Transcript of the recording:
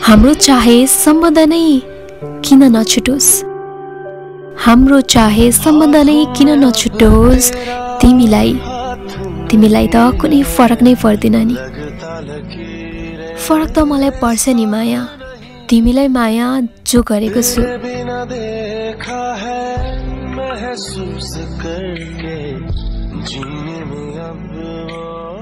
हाम्रो चाहे सम्बन्ध नै किन नछुटोस्, हाम्रो चाहे सम्बन्ध नै किन नछुटोस्, तिमीलाई त कुनै फरक नै पर्दैन नि। फरक त मलाई पर्छ नि माया, तिमीलाई माया जो गरेको छु। महसूस करके जीने में अब